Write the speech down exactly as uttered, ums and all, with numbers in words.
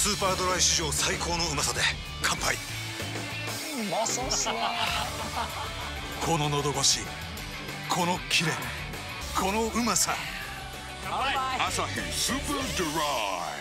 スーパードライ史上最高のうまさで乾杯。 うまそうっすね。 この喉越し、このキレ、このうまさ。 アサヒスーパードライ。